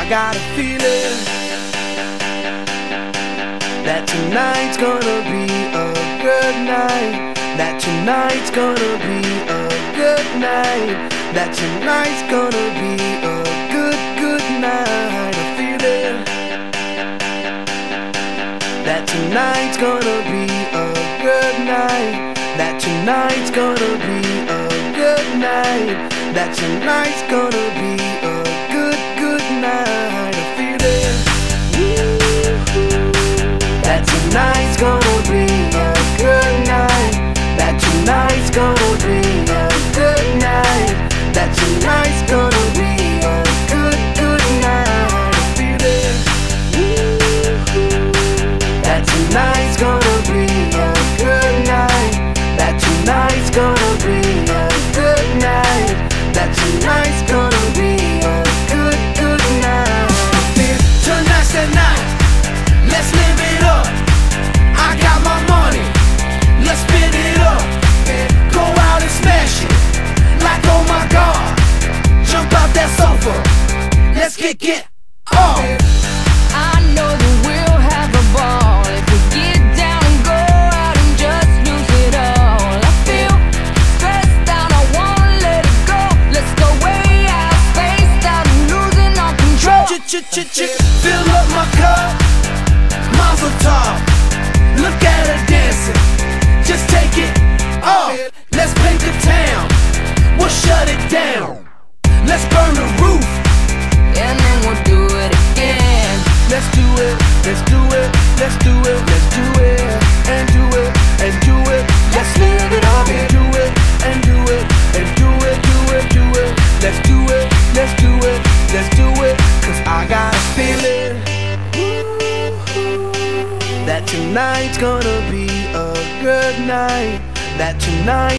got a feeling that tonight's gonna be a good night. That tonight's gonna be a good night. That tonight's gonna be a good night. A feeling that tonight's gonna be a good night. That tonight's gonna be a good night. That tonight's gonna be a good night. A feeling that tonight's gonna be a good night. That tonight's gonna be a good night. That tonight's gonna be a good night. A feeling that tonight's gonna be a good night. That tonight's gonna be a good night. That tonight's gonna be a good night. Tonight's the night, let's live it up. I got my money, let's spin it up. Go out and smash it, like oh my God. Jump out that sofa, let's get off. I know that we'll have a ball if we get down and go out and just lose it all. I feel stressed out, I wanna let it go. Let's go way out, spaced out and losing all control. Fill up my cup, Mazel tov. Look at her dancing, just take it off. Let's paint the town, we'll shut it down. Let's burn the roof, And then we'll do it again. let's do it, let's do it, let's do it, let's do it, and do it, and do it. Let's live it up and do it, and do it, and do it, do it, do it. Let's do it, let's do it, let's do it. Cause I got a feeling that tonight's gonna be a good night. That tonight